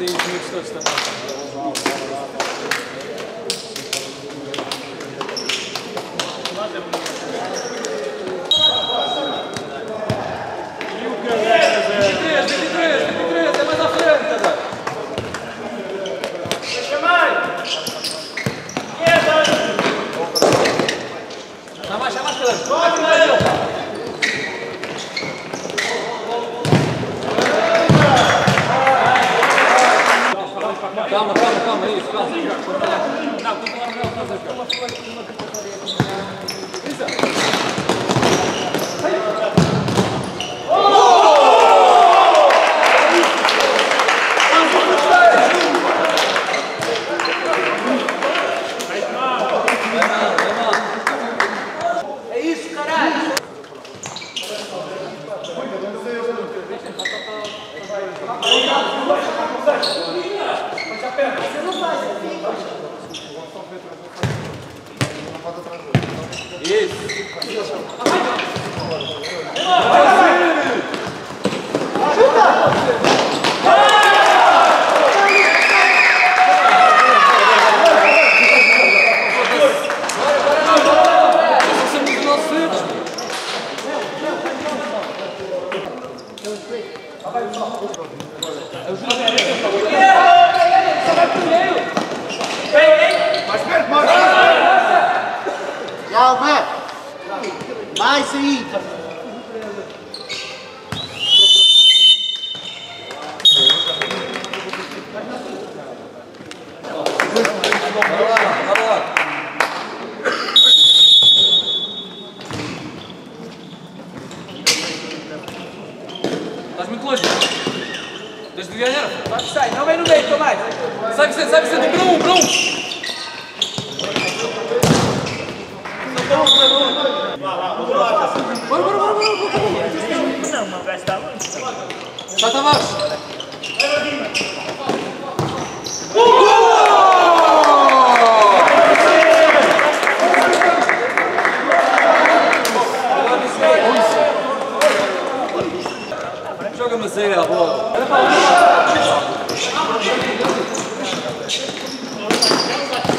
minutos todos também. Calma, isso, calma. Não, é isso, caralho! Você não faz, você fica. Isso. Calma! Mais aí! Vai lá. Estás muito longe. Tens de ganhar. Sai, não vem no meio, Tomás! Sai, Vicente, para um! Bora! Não, mas vai estar longe. Sai, Tavares! Joga-me a sair à bola.